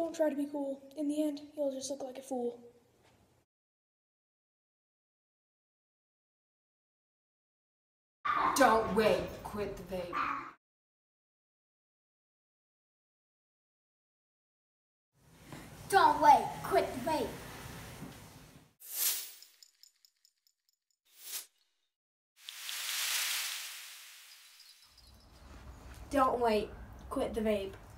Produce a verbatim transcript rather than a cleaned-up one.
don't try to be cool. In the end, you'll just look like a fool. Don't wait, quit the vape. Don't wait, quit the vape. Don't wait, quit the vape.